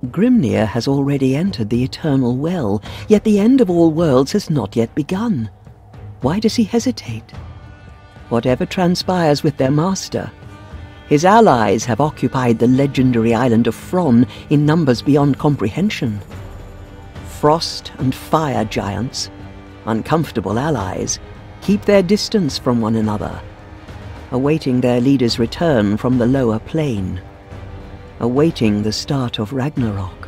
Grimnir has already entered the Eternal Well, yet the end of all worlds has not yet begun. Why does he hesitate? Whatever transpires with their master, his allies have occupied the legendary island of Fron in numbers beyond comprehension. Frost and fire giants, uncomfortable allies, keep their distance from one another, awaiting their leader's return from the lower plane, awaiting the start of Ragnarok.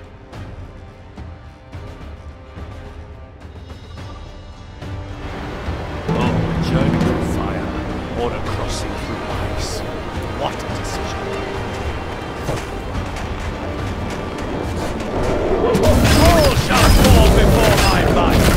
Oh, a journey through fire, or a crossing through ice. What a decision. All shall fall before my might.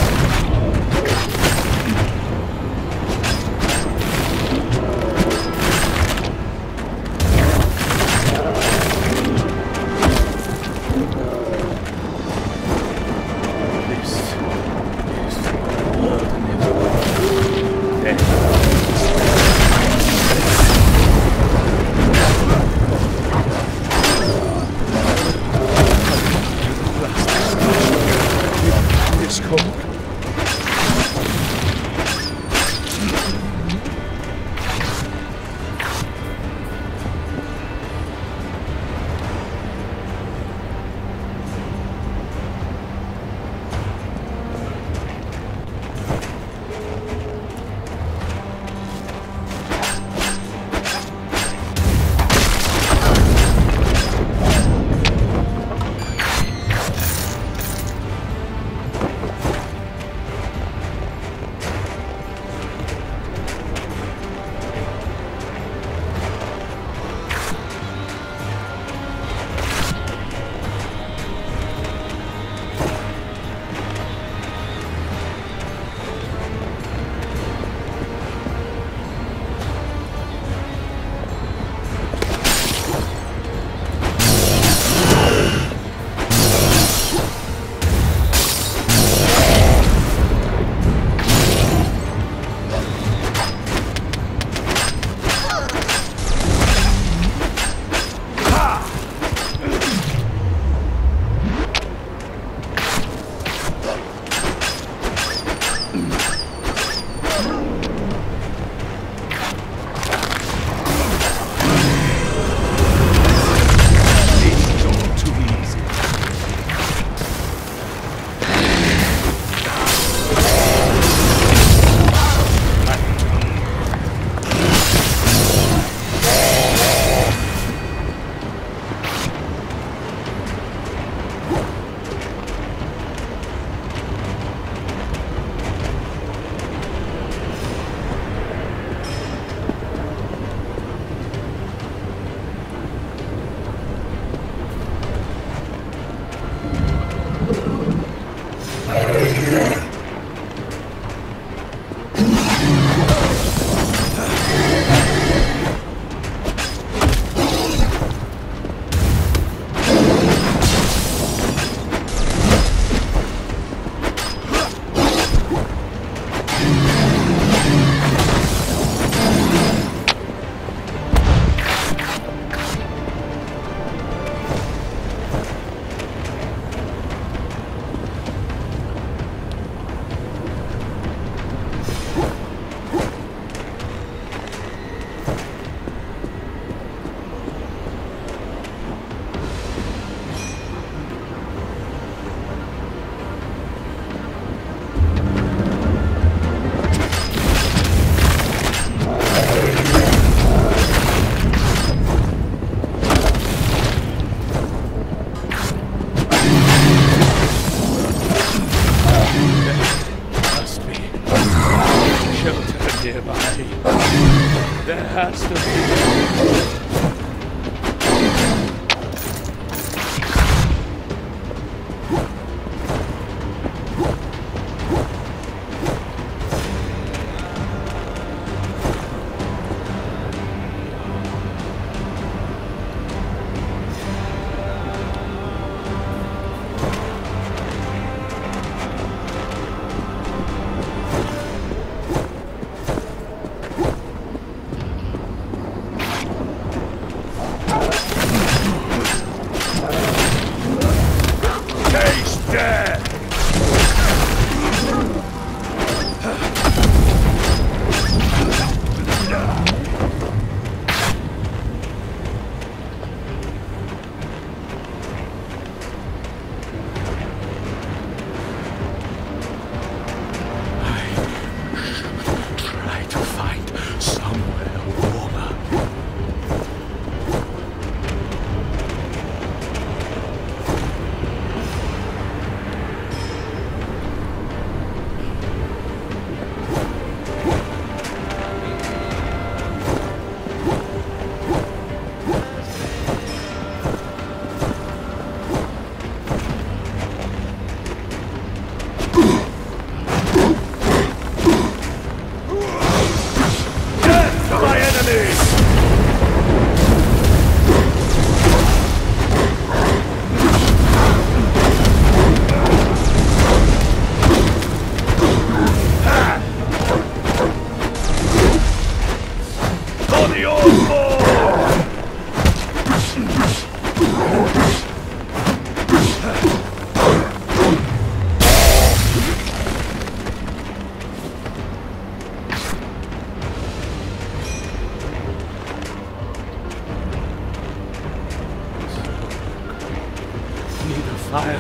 fire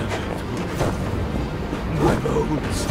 to my bones.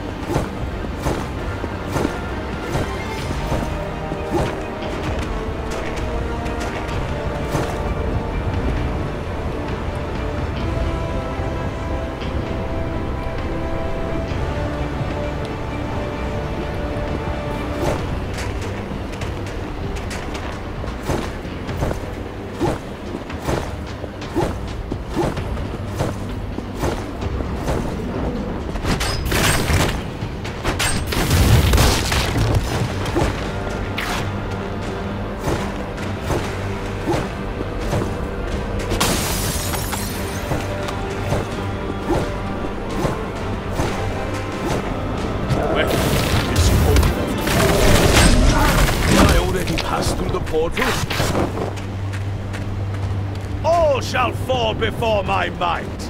All shall fall before my might.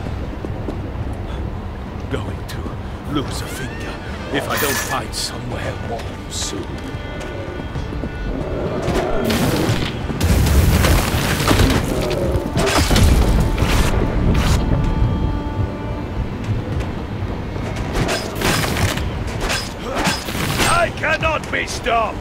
Going to lose a finger if I don't find somewhere warm soon. I cannot be stopped!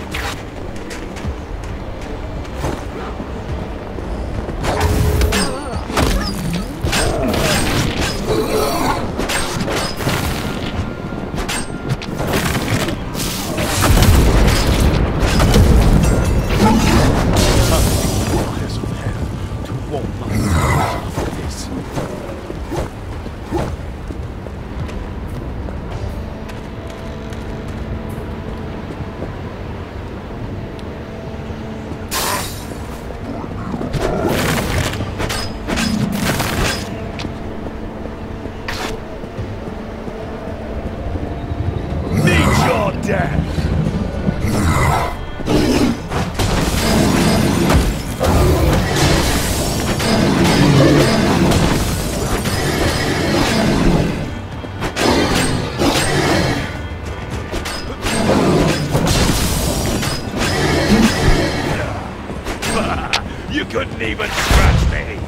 You couldn't even scratch me!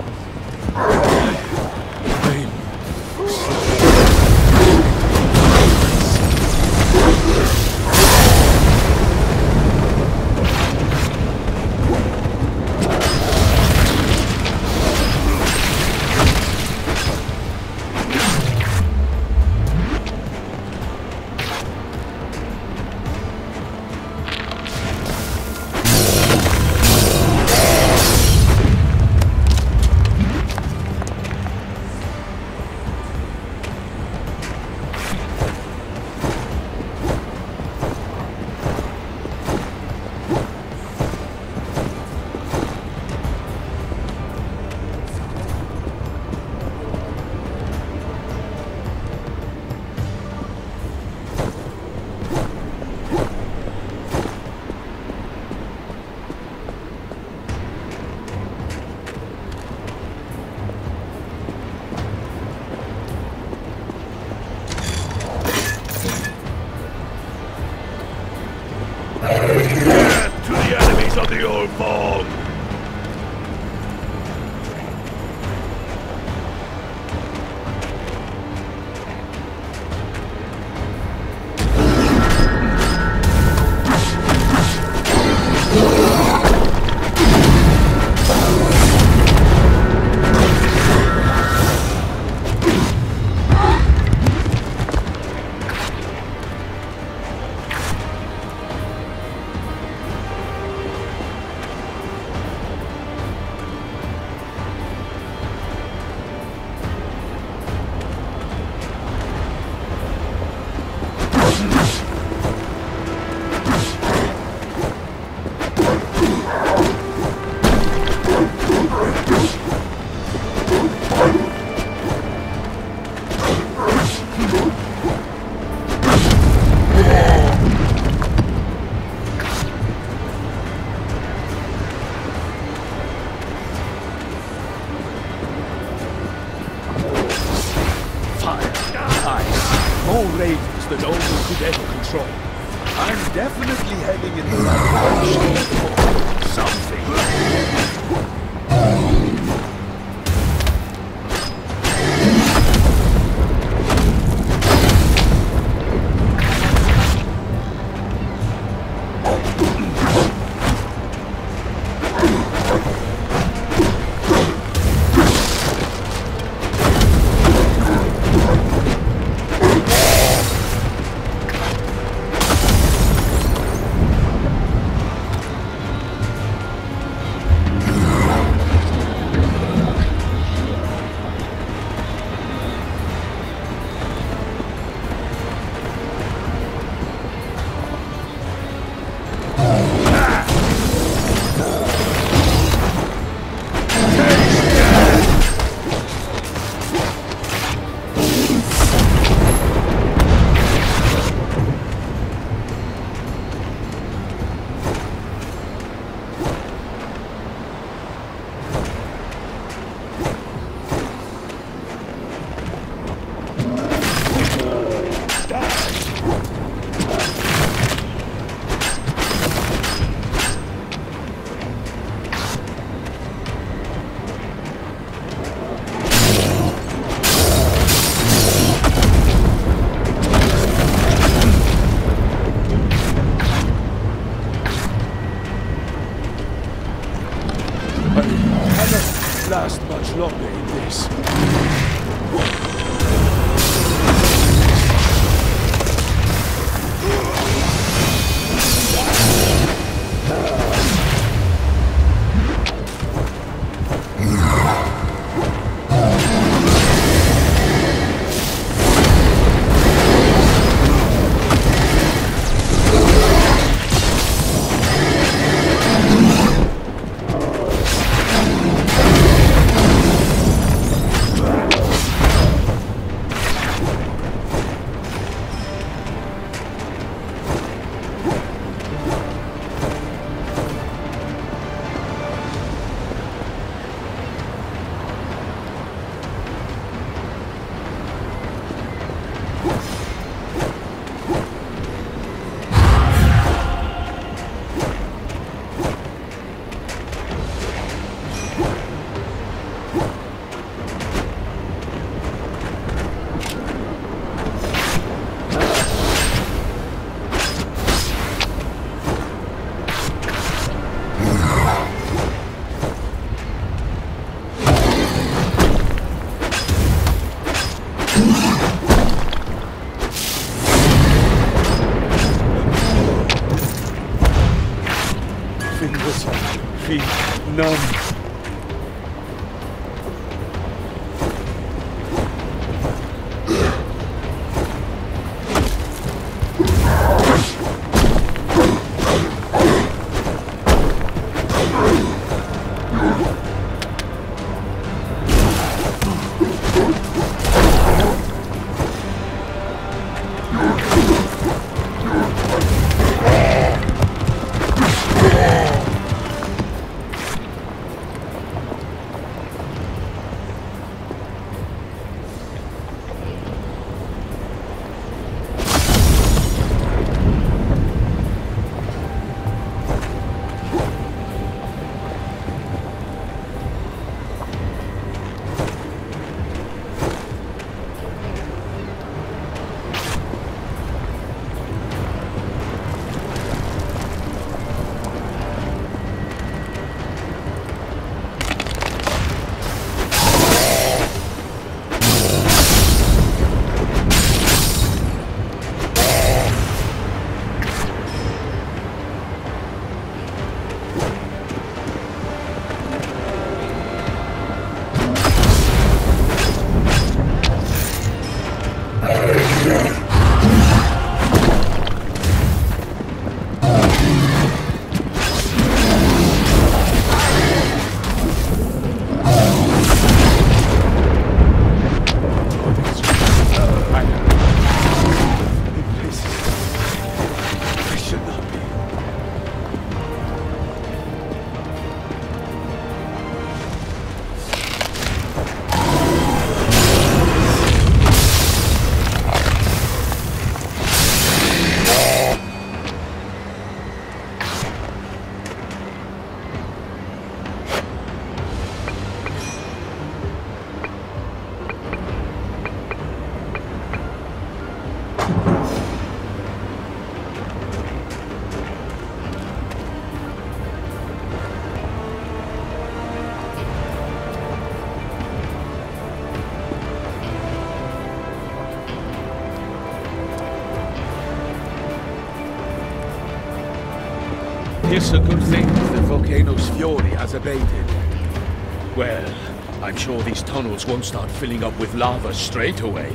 To the enemies of the old fog! More ravens than Odin could ever control. I'm definitely heading in the right direction for something. last much longer in this. Fingers, feet, numb. It's a good thing the volcano's fury has abated. Well, I'm sure these tunnels won't start filling up with lava straight away.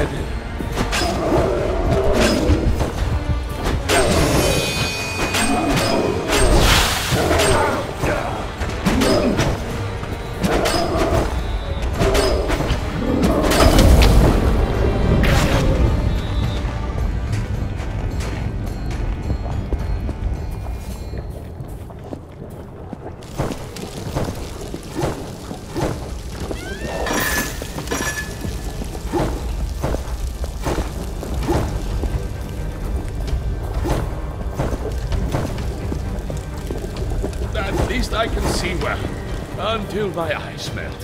At least I can see well, until my eyes melt.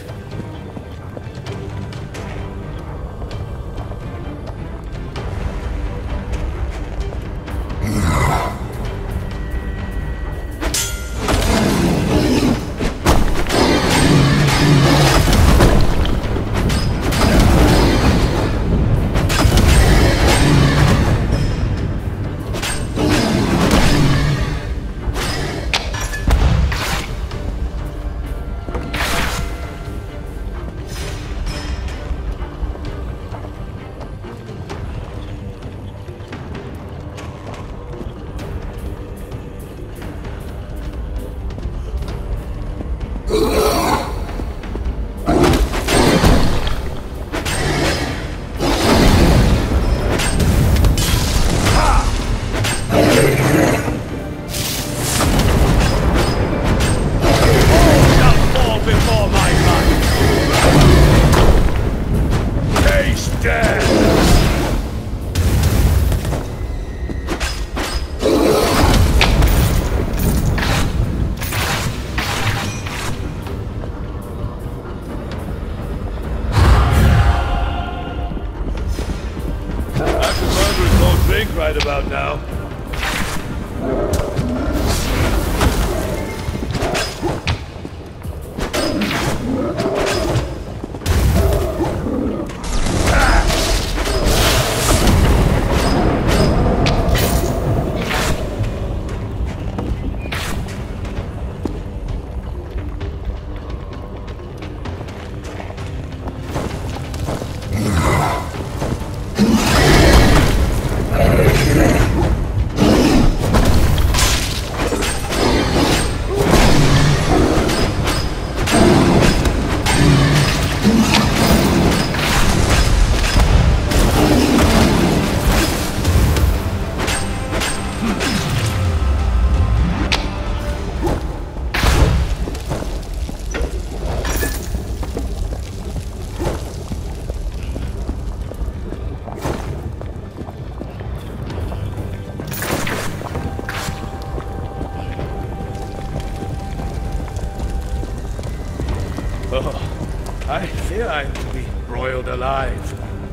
Right about now. Oh, I fear I'm to be broiled alive.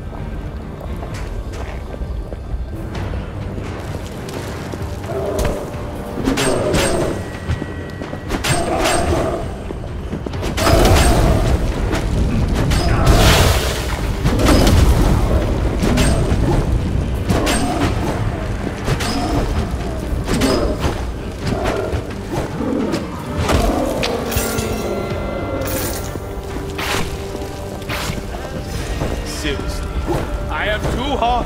Seriously, I am too hot.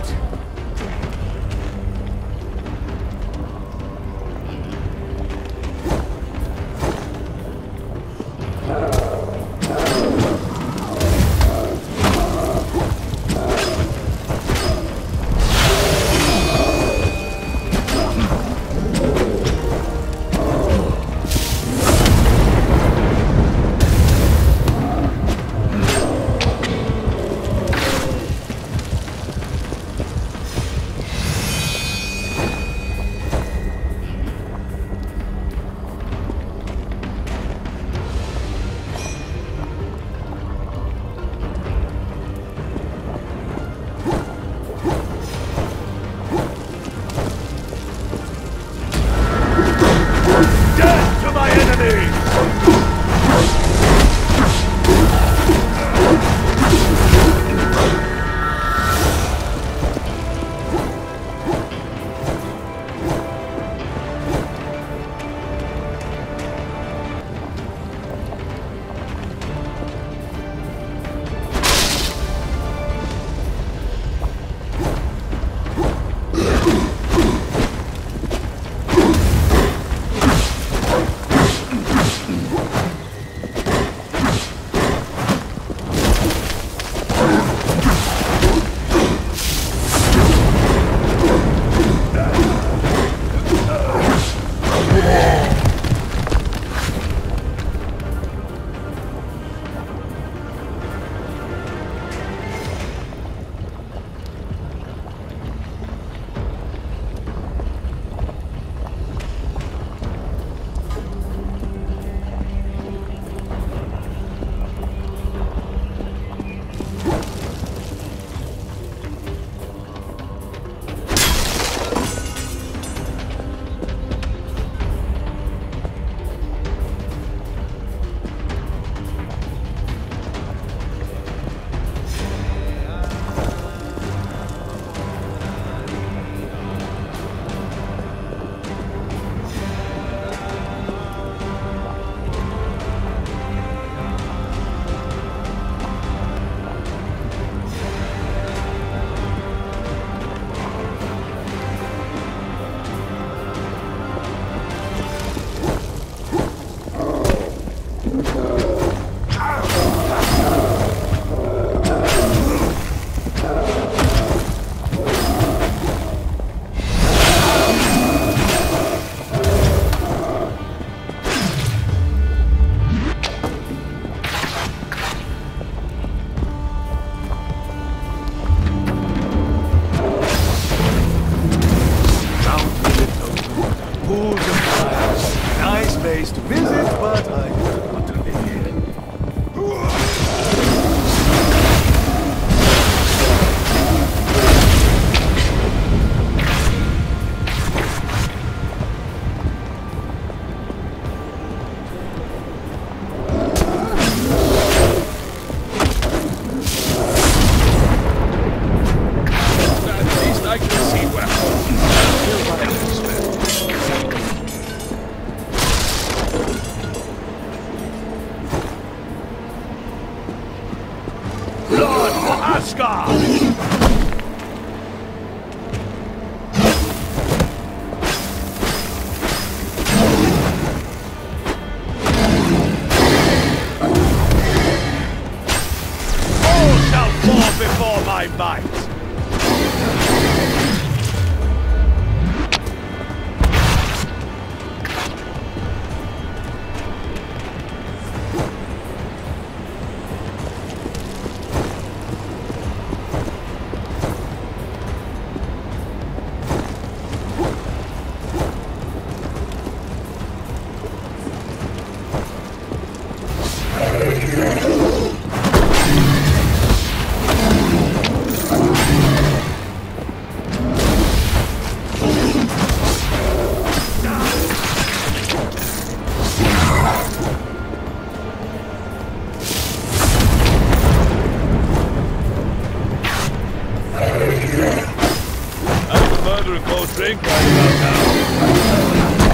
a cold drink right about now.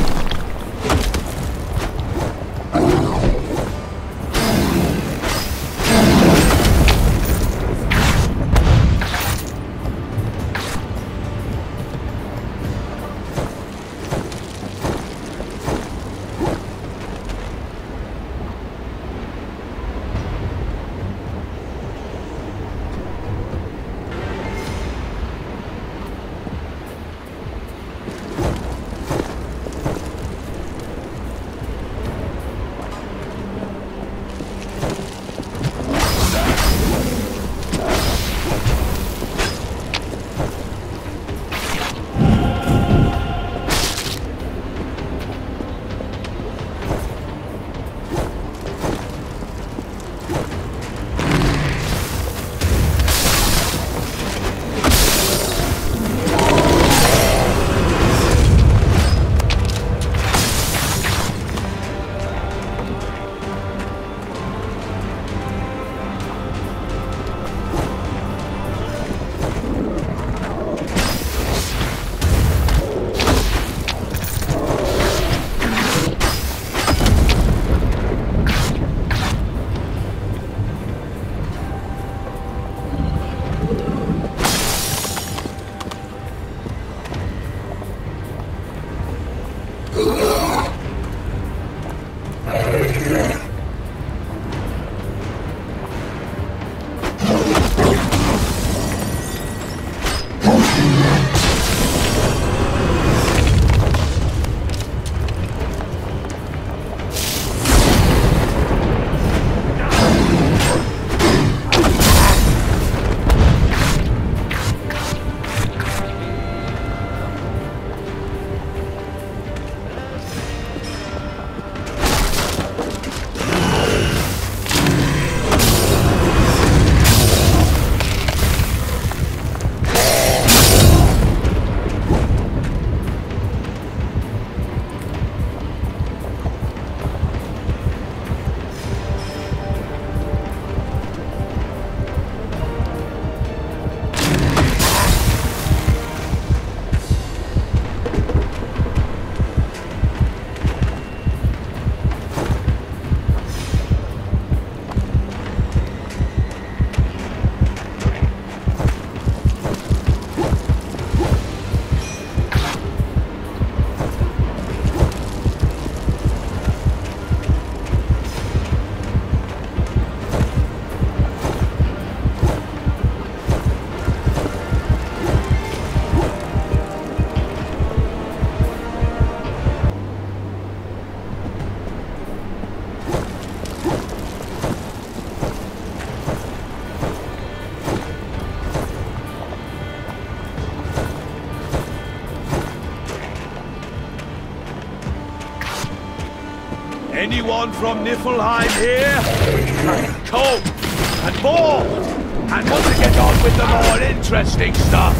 Anyone from Niflheim here? Cold and bored and want to get on with the more interesting stuff.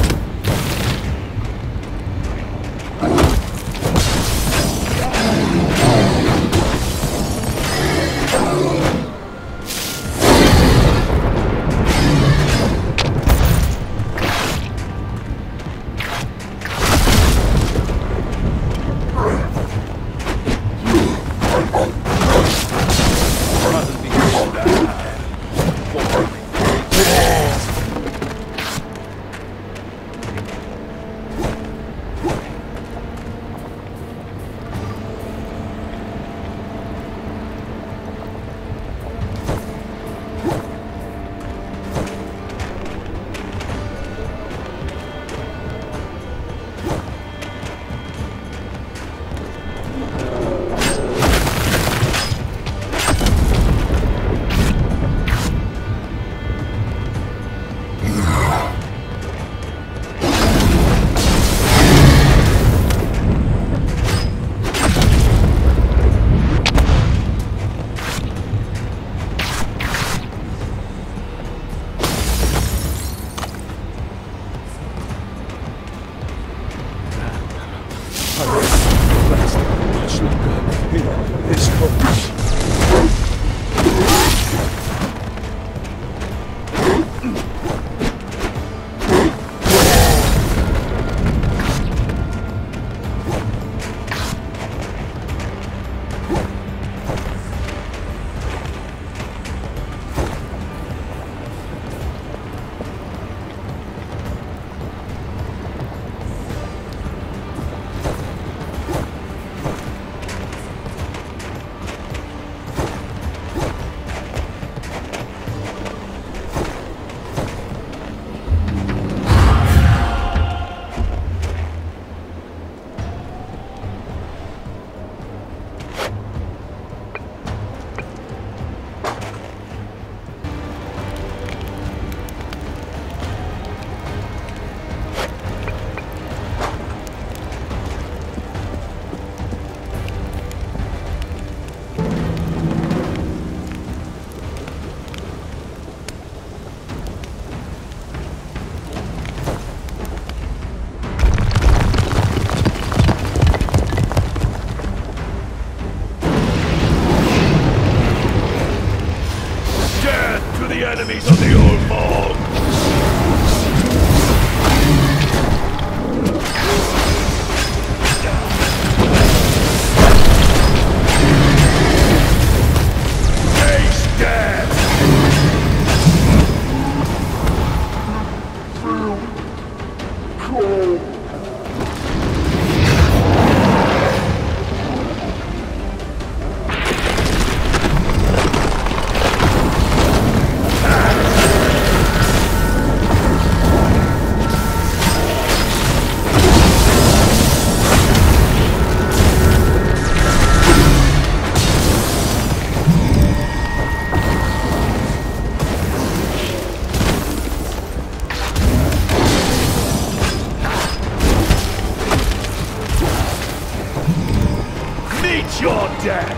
Meet your death!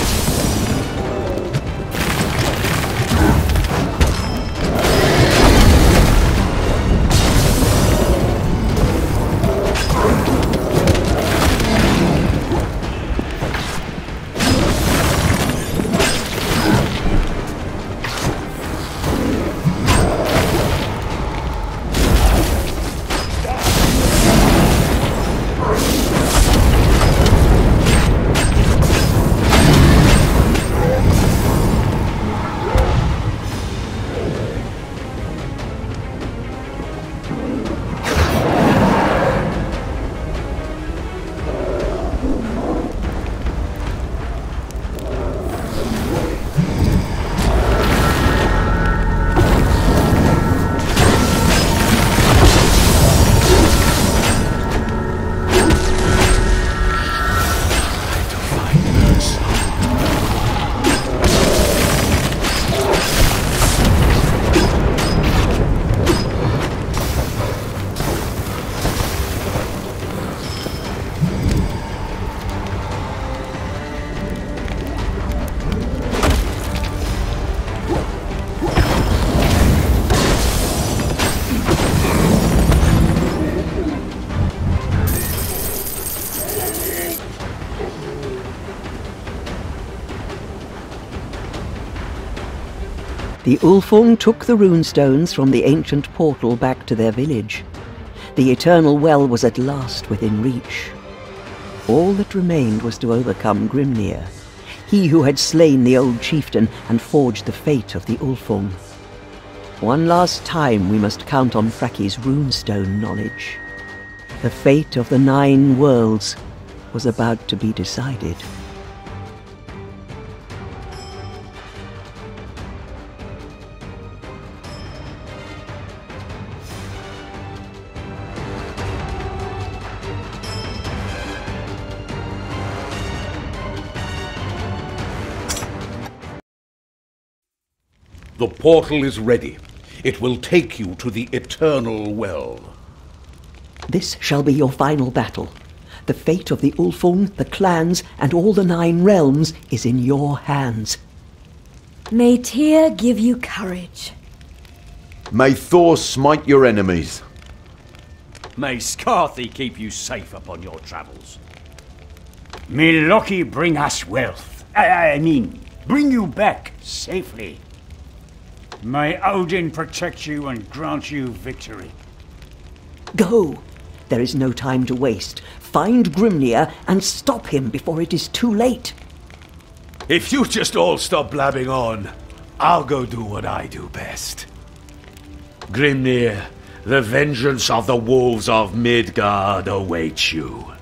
The Ulfung took the runestones from the ancient portal back to their village. The Eternal Well was at last within reach. All that remained was to overcome Grimnir, he who had slain the old chieftain and forged the fate of the Ulfung. One last time we must count on Fraki's runestone knowledge. The fate of the 9 worlds was about to be decided. The portal is ready. It will take you to the Eternal Well. This shall be your final battle. The fate of the Ulfung, the clans, and all the 9 realms is in your hands. May Tyr give you courage. May Thor smite your enemies. May Skarthi keep you safe upon your travels. May Loki bring us wealth. I mean, bring you back safely. May Odin protect you and grant you victory. Go! There is no time to waste. Find Grimnir and stop him before it is too late. If you just all stop blabbing on, I'll go do what I do best. Grimnir, the vengeance of the wolves of Midgard awaits you.